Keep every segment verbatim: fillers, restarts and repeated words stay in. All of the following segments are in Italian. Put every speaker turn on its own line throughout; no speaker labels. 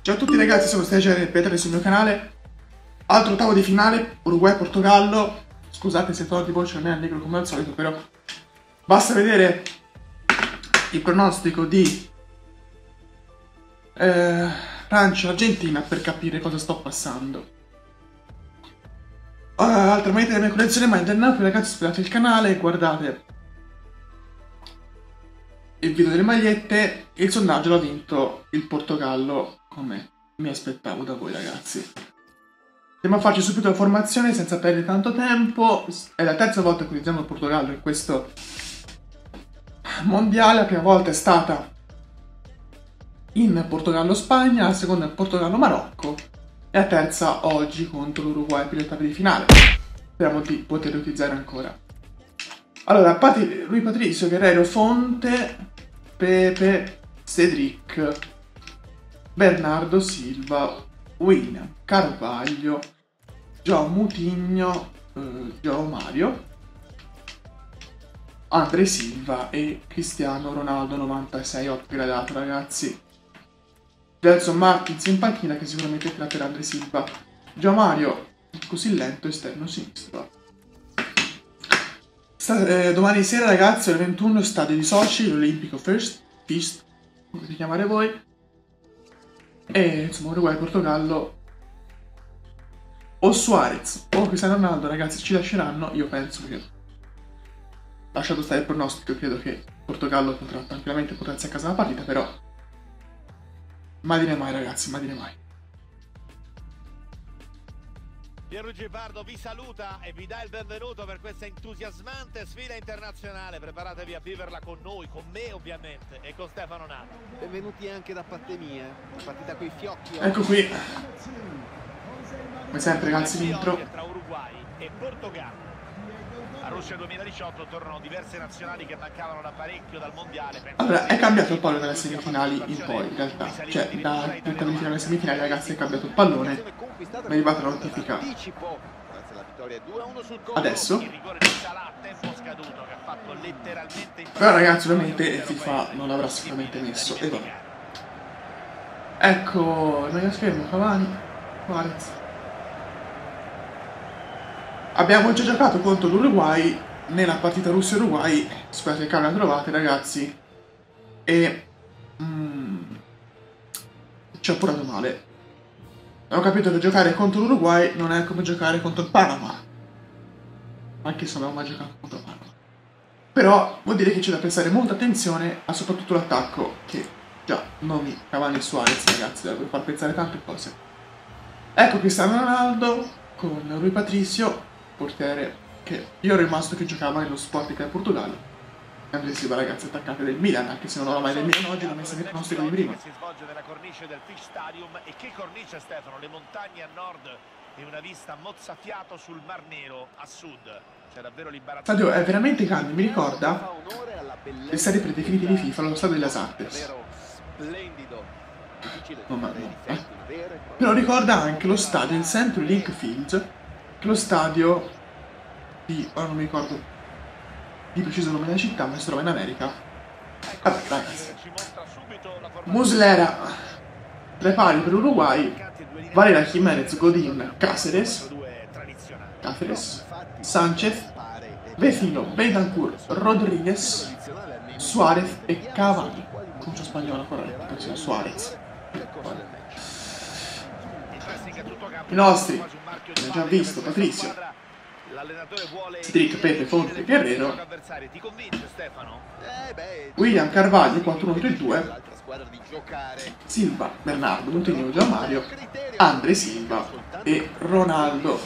Ciao a tutti ragazzi, sono Stage, ripetere sul mio canale. Altro ottavo di finale, Uruguay-Portogallo. Scusate se il tono di voce non è allegro come al solito, però basta vedere il pronostico di eh, Francia-Argentina per capire cosa sto passando. Uh, altra maglietta della mia collezione, maglia del Napoli, ragazzi, iscrivetevi il canale e guardate il video delle magliette. Il sondaggio l'ha vinto il Portogallo, come mi aspettavo da voi ragazzi. Andiamo a farci subito la formazione senza perdere tanto tempo. È la terza volta che utilizziamo il Portogallo in questo mondiale. La prima volta è stata in Portogallo-Spagna, la seconda in Portogallo-Marocco e la terza oggi contro l'Uruguay per gli ottavi di finale. Speriamo di poterli utilizzare ancora. Allora, Pati, Rui Patricio, Guerrero, Fonte, Pepe, Cedric, Bernardo Silva, William, Carvalho, João Moutinho, eh, João Mario, André Silva e Cristiano Ronaldo novantasei upgradato ragazzi. Gelson Martins in panchina che sicuramente è per André Silva. João Mario così lento esterno sinistro. Sta, eh, domani sera ragazzi alle ventuno stadio di Sochi, l'Olimpico First, Fist, come potete chiamare voi. E insomma Uruguay-Portogallo o Suarez o Cristiano Ronaldo ragazzi ci lasceranno. Io penso che, lasciato stare il pronostico, credo che Portogallo potrà tranquillamente portarsi a casa la partita, però mai dire mai ragazzi, mai dire mai.
Pierluigi Pardo vi saluta e vi dà il benvenuto per questa entusiasmante sfida internazionale. Preparatevi a viverla con noi, con me ovviamente e con Stefano Nato.
Benvenuti anche da parte mia, partita coi fiocchi.
Ecco qui, come sempre ragazzi, l'intro
tra Uruguay e Portogallo. A Russia duemiladiciotto tornano diverse nazionali che mancavano da parecchio dal mondiale.
Allora, è cambiato il pallone dalle semifinali in poi, in realtà. Cioè, da tutte le finali alle semifinali, ragazzi, è cambiato il pallone. Mi è arrivata la notifica adesso. Però, ragazzi, ovviamente FIFA non l'avrà sicuramente messo. E vabbè. Ecco, il mega schermo, Cavani, Suarez. Abbiamo già giocato contro l'Uruguay nella partita Russia-Uruguay, spero che la trovate ragazzi, e mm, ci ho appurato male. Ho capito che giocare contro l'Uruguay non è come giocare contro il Panama, anche se non avevo mai giocato contro il Panama. Però vuol dire che c'è da prestare molta attenzione a soprattutto l'attacco, che già nomi Cavani e Suarez ragazzi, devo far pensare tante cose. Ecco Cristiano Ronaldo con Rui Patricio, portiere che io ero rimasto che giocava nello Sporting del Portogallo. André Silva ragazzi, attaccante del Milan, anche se non ho mai del Milan oggi, l'ho messa nel pronostico di prima.
Si svolge nella cornice del Fish Stadium. E che cornice Stefano, le montagne a nord e una vista mozzafiato sul Mar Nero a sud. C'è davvero l'imbarazzo.
Stadio è veramente grande, mi ricorda le serie predefinite di FIFA, lo stadio delle Artes. No, ma no, eh. Però ricorda anche lo stadio, il Central Link Field, che lo stadio di, ora non mi ricordo di preciso il nome della città, ma si trova in America. Vabbè ragazzi, Muslera tre pari per l'Uruguay, Varela, Jimenez, Godin, Cáceres, Cáceres, Sanchez, Vecino, Bentancur, Rodriguez, Suarez e Cavani. Concia spagnola corretta, sì, Suarez. I nostri, l'abbiamo già visto, Patricio, Cedric, Pepe, Fonte, Guerrero, William, Carvalho, quattro uno tre due, Silva, Bernardo, Moutinho, João Mario, André Silva e Ronaldo.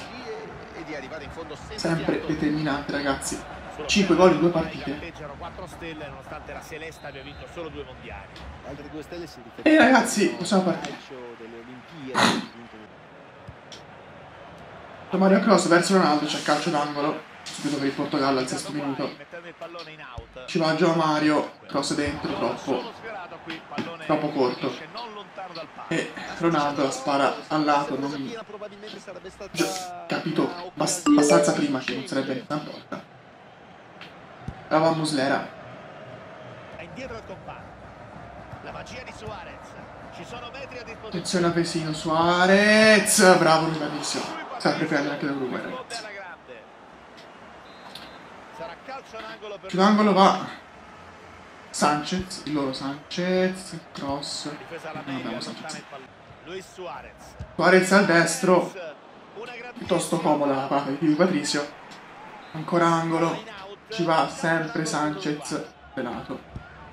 Sempre determinante ragazzi, cinque gol in due partite. E ragazzi, possiamo partire. Mario Cross verso Ronaldo, c'è calcio d'angolo subito per il Portogallo al sesto minuto. Ci va João Mario, cross dentro, troppo troppo corto, e Ronaldo la spara al lato, non mi... capito bast abbastanza prima che non sarebbe andata in porta. Brava Muslera.
È indietro il compagno, la magia di Suarez. Ci sono metri a disposizione.
Attenzione a Vesino, Suarez. Bravo, bravissimo. Sempre prendere anche l'Uruguay, ragazzi.
Sarà calcio d'angolo per
L'angolo va Sanchez, il loro Sanchez, cross.
difesa alla
Non
media,
abbiamo
allontana
Sanchez.
il pallone. Luis Suarez.
Suarez al destro,
Una grandissima
piuttosto comoda la parte di Patricio. Ancora angolo,
line out.
ci va sempre Sanchez pelato.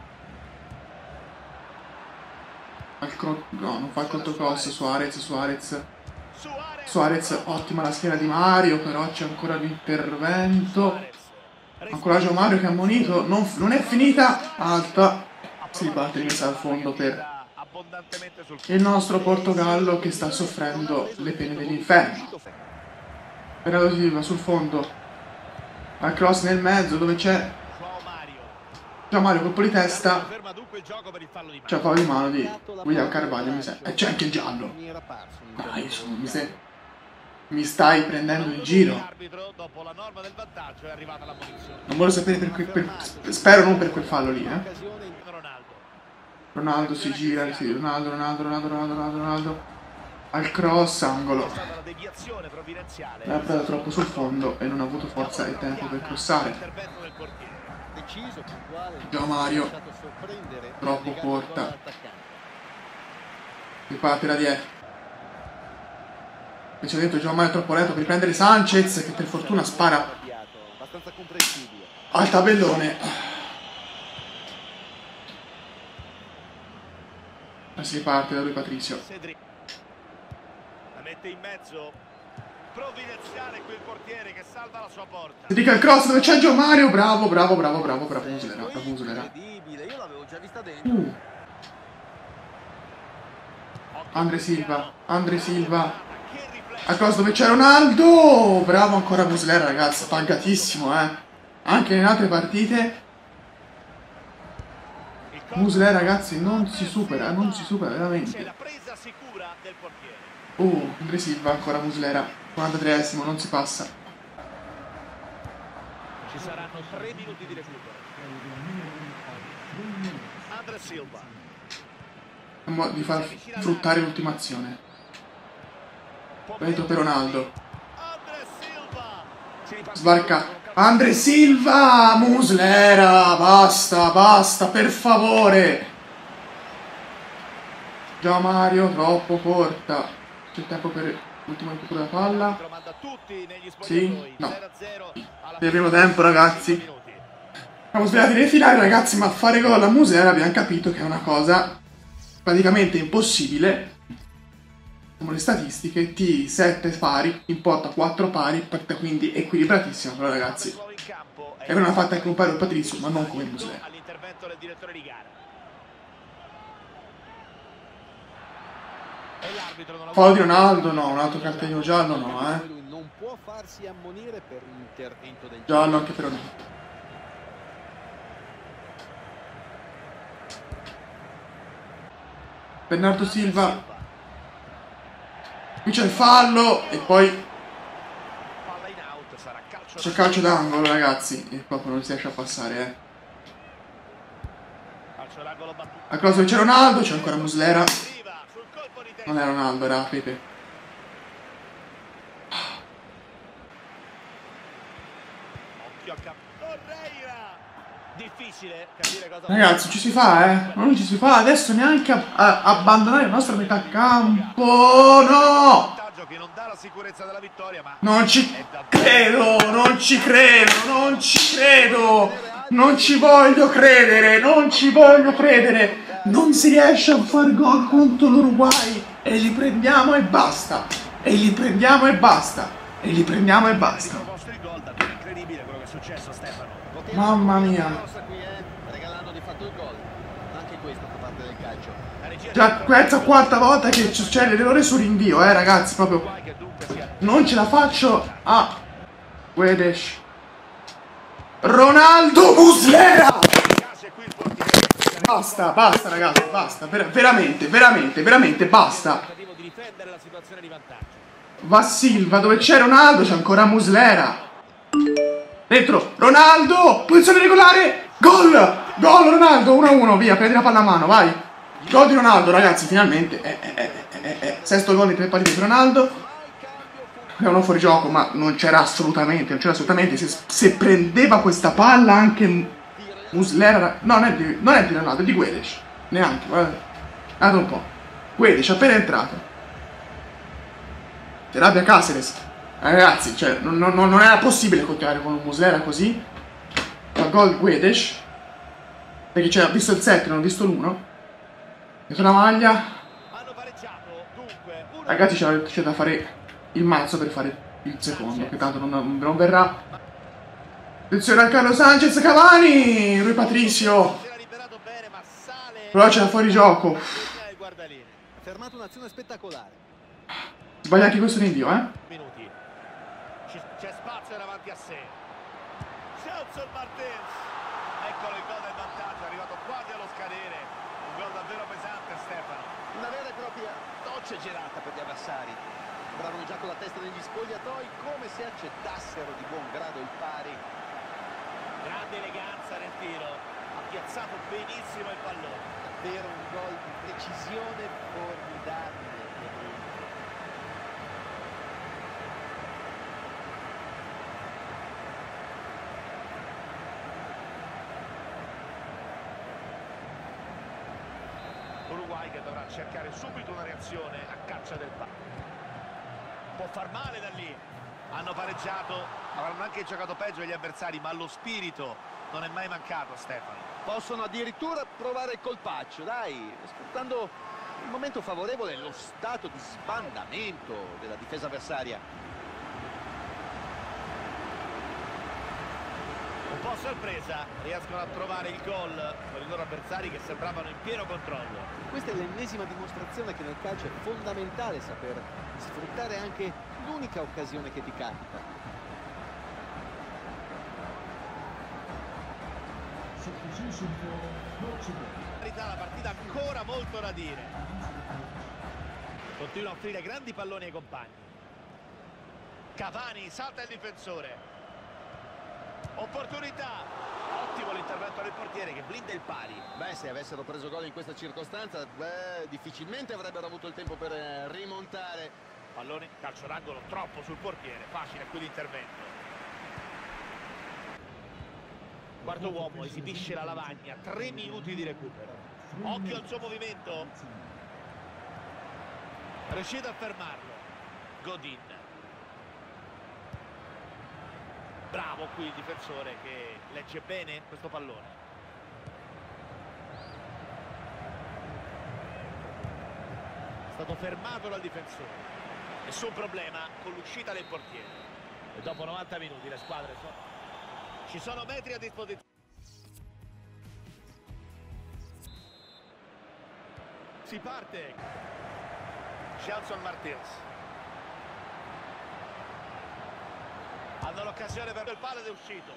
Al cro- no, non fa il controcross, Suarez, Suarez.
Suarez.
Suarez, ottima la schiena di Mario, però c'è ancora l'intervento. Ancora Gio Mario che ha ammonito, non, non è finita, alta. Si batte rimessa al fondo per il nostro Portogallo che sta soffrendo le pene dell'inferno. Bernardo Silva sul fondo, al cross nel mezzo dove c'è Gio Mario, colpo di testa, c'è fallo di mano di William Carvalho, mi sa. E c'è anche il giallo. Dai, su, mi, sei... mi stai prendendo in giro. Non voglio sapere per, quel, per spero non per quel fallo lì, eh. Ronaldo si gira, sì, Ronaldo, Ronaldo, Ronaldo, Ronaldo, Ronaldo, Ronaldo. Al cross, angolo. L'ha preso troppo sul fondo e non ha avuto forza e tempo per crossare. Gio Mario, troppo corta. Riparte da dietro. E c'è dentro Gio Mario troppo lento per riprendere Sanchez che per fortuna spara al tabellone. E si riparte da lui Patricio.
La mette in mezzo. Provvidenziale qui il portiere che salva la sua porta.
Si dica il cross dove c'è Gio Mario. Bravo, bravo, bravo, bravo, bravo Muslera, bravo Muslera. Uh. Andre Silva, Andre Silva. Al cross dove c'è Ronaldo. Bravo ancora Muslera, ragazzi, pagatissimo, eh. Anche in altre partite Muslera, ragazzi, non si supera, non si supera veramente. Uh, Andre Silva, ancora Muslera, quarantatreesimo, non si passa.
Ci saranno tre minuti di recupero. Andre Silva.
Cerchiamo di far fruttare l'ultima azione. Dentro per Ronaldo. Sbarca. Andre Silva, Muslera, basta, basta, per favore. Gio Mario, troppo corta. C'è tempo per l'ultimo recupero della palla. Sì, no. Nel primo tempo, ragazzi. Siamo svegliati nei finali, ragazzi, ma fare gol a Muslera abbiamo capito che è una cosa praticamente impossibile. Come le statistiche, T sette pari, in porta quattro pari, partita quindi equilibratissima, però ragazzi. È una fatta anche un pari al Patrizio, ma non come il Muslera. Fallo di Ronaldo, no, un altro cartellino giallo, no, eh. Giallo anche per Ronaldo. Bernardo Silva. Qui c'è il fallo e poi c'è calcio d'angolo, ragazzi, e proprio non si riesce a passare, eh. A cross dove c'è Ronaldo, c'è ancora Muslera. Non è Ronaldo, era Pepe. Ragazzi, ci si fa, eh. Non ci si fa adesso neanche a, a, abbandonare il nostro metà campo. No! Non ci credo, non ci credo, non ci credo. Non ci voglio credere, non ci voglio credere. Non si riesce a far gol contro l'Uruguay. E li prendiamo e basta. E li prendiamo e basta. E li prendiamo e basta. Mamma mia. La terza o quarta volta che succede l'errore su rinvio, eh ragazzi, proprio non ce la faccio a Guedes. Ronaldo Muslera! Basta, basta ragazzi, basta, Ver veramente, veramente, veramente basta. Va Silva, dove c'è Ronaldo c'è ancora Muslera. Dentro, Ronaldo, posizione regolare, gol! Gol Ronaldo, uno a uno, via, prendi la palla a mano, vai. Il gol di Ronaldo, ragazzi, finalmente. È, è, è, è, è. Sesto gol in tre partite di Ronaldo. È uno fuorigioco, ma non c'era assolutamente, non c'era assolutamente. Se, se prendeva questa palla anche Muslera... No, non è di, non è di Ronaldo, è di Guedes. Neanche, guarda. Guarda un po'. Guedes, appena entrato. Si arrabbia Caceres. Eh, ragazzi, cioè, non, non, non era possibile continuare con un Muslera così. Fa gol Guedes. Perché c'era visto il sette, non ho visto l'uno. Dietro la maglia.
Hanno pareggiato, dunque.
Ragazzi, c'è da fare il mazzo per fare il secondo, che tanto non, non verrà. Attenzione a Carlo Sanchez, Cavani, Rui Patricio. Però c'è da fuori gioco.
Ha fermato un'azione spettacolare.
Sbaglia anche questo rinvio, eh.
Minuti. C'è spazio davanti a sé. Gelson Martins. Eccolo il gol del vantaggio, è arrivato quasi allo scadere. Un gol davvero pesante, Stefano.
Una vera e propria doccia gelata per gli avversari. Sembravano già con la testa negli spogliatoi, come se accettassero di buon grado il pari.
Grande eleganza nel tiro, ha piazzato benissimo il pallone.
Davvero un gol di precisione formidabile.
Uruguay che dovrà cercare subito una reazione a caccia del pallone. Può far male da lì. Hanno pareggiato, avranno anche giocato peggio gli avversari, ma lo spirito non è mai mancato, Stefano.
Possono addirittura provare il colpaccio, dai, sfruttando il momento favorevole e lo stato di sbandamento della difesa avversaria.
Un po' sorpresa, riescono a trovare il gol con i loro avversari che sembravano in pieno controllo.
Questa è l'ennesima dimostrazione che nel calcio è fondamentale saper sfruttare anche l'unica occasione che ti capita.
La partita ancora molto da dire. Continua a offrire grandi palloni ai compagni. Cavani, salta il difensore. Opportunità. Ottimo l'intervento del portiere che blinda il pali.
Beh, se avessero preso gol in questa circostanza, beh, difficilmente avrebbero avuto il tempo per eh, rimontare.
Pallone, calcio d'angolo troppo sul portiere. Facile qui l'intervento. Quarto uomo, esibisce la lavagna, tre minuti di recupero. Occhio al suo movimento. Riuscito a fermarlo. Godin. Bravo qui il difensore che legge bene questo pallone. È stato fermato dal difensore. Nessun problema con l'uscita del portiere. E dopo novanta minuti le squadre sono... Ci sono metri a disposizione. Si parte. Gelson Martins. Hanno l'occasione per il palo ed è uscito.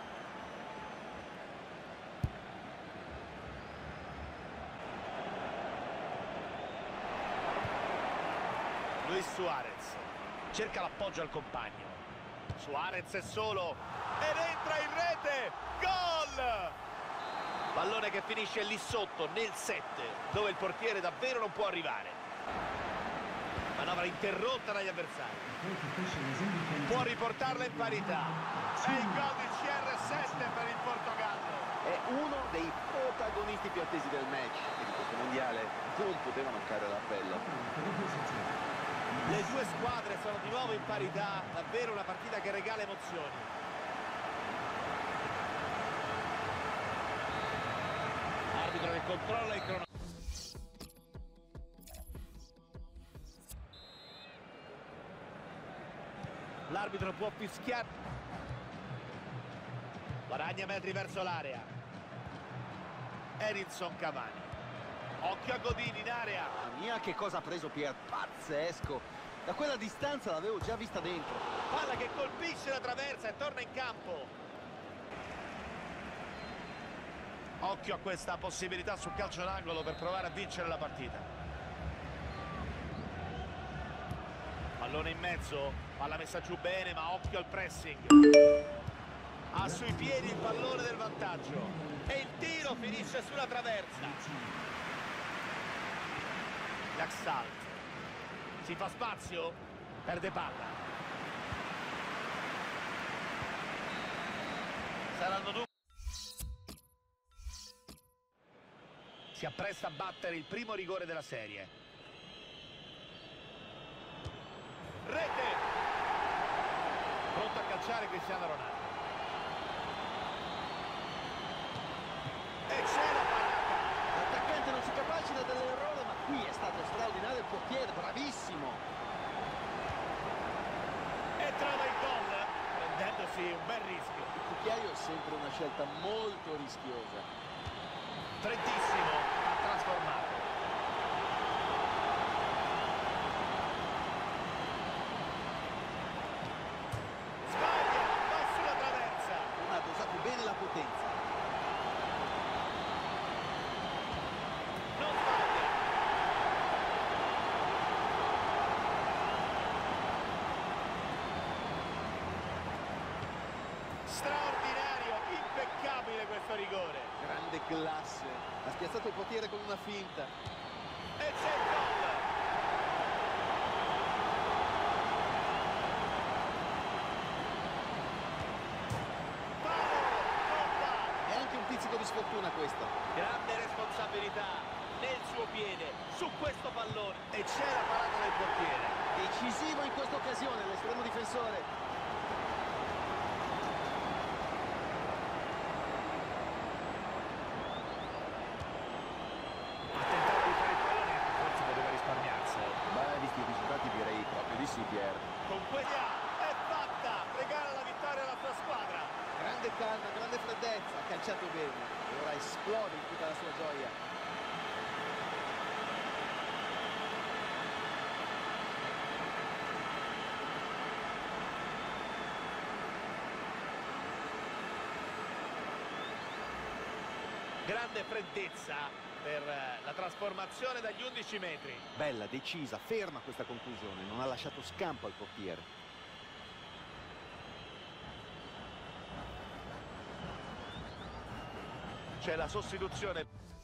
Luis Suarez. Cerca l'appoggio al compagno. Suarez è solo ed entra in rete. Gol! Pallone che finisce lì sotto nel sette, dove il portiere davvero non può arrivare. Manovra interrotta dagli avversari. Può riportarla in parità. È il gol di C R sette per il Portogallo.
È uno dei protagonisti più attesi del match e di questo mondiale non poteva mancare l'appello.
Le due squadre sono di nuovo in parità, davvero una partita che regala emozioni. Arbitro che controlla il cronometro. L'arbitro può fischiare. Guadagna metri verso l'area. Edinson Cavani. Occhio a Godin in area.
Mamma mia, che cosa ha preso Pier, pazzesco. Da quella distanza l'avevo già vista dentro.
Palla che colpisce la traversa e torna in campo. Occhio a questa possibilità sul calcio d'angolo per provare a vincere la partita. Pallone in mezzo, palla messa giù bene, ma occhio al pressing. Ha sui piedi il pallone del vantaggio e il tiro finisce sulla traversa. Laxalt. Si fa spazio, perde palla. Saranno due. Si appresta a battere il primo rigore della serie. Rete! Pronto a calciare Cristiano Ronaldo. E c'è la parata!
L'attaccante non si capacita dell'errore, ma qui è stato straordinario il portiere, bravissimo.
E trova il gol, prendendosi un bel rischio.
Il cucchiaio è sempre una scelta molto rischiosa.
Freddissimo, ha trasformato. Sbaglia, va sulla traversa.
Non ha dosato bene la potenza.
Non sbaglia. Straordinario, impeccabile questo rigore.
Grande classe. Ha spiazzato il portiere con una finta.
E c'è il gol. Palo, non va.
E anche un pizzico di sfortuna questa.
Grande responsabilità nel suo piede su questo pallone. E c'è la parata del portiere.
Decisivo in questa occasione l'estremo difensore.
Ha tentato di fare il pallone, forse poteva risparmiarselo.
Beh, visti i risultati direi proprio di sì, Pier.
Con quella è fatta, regala la vittoria alla sua squadra.
Grande calma, grande freddezza, ha calciato bene. E ora esplode in tutta la sua gioia.
Grande freddezza per la trasformazione dagli undici metri.
Bella, decisa, ferma questa conclusione. Non ha lasciato scampo al portiere.
C'è la sostituzione.